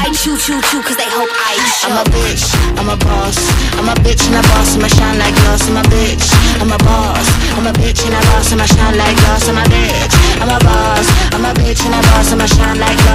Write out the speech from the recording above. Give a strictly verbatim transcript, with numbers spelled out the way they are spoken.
like choo choo choo, cause they hope I show. I'm a bitch, I'm a boss. I'm a bitch and a boss, I'ma shine like gloss. I'm a bitch, I'm a boss. I'm a bitch and a boss, I'ma shine like gloss. I'm a bitch, I'm a boss. I'm a bitch and a boss, I'ma shine like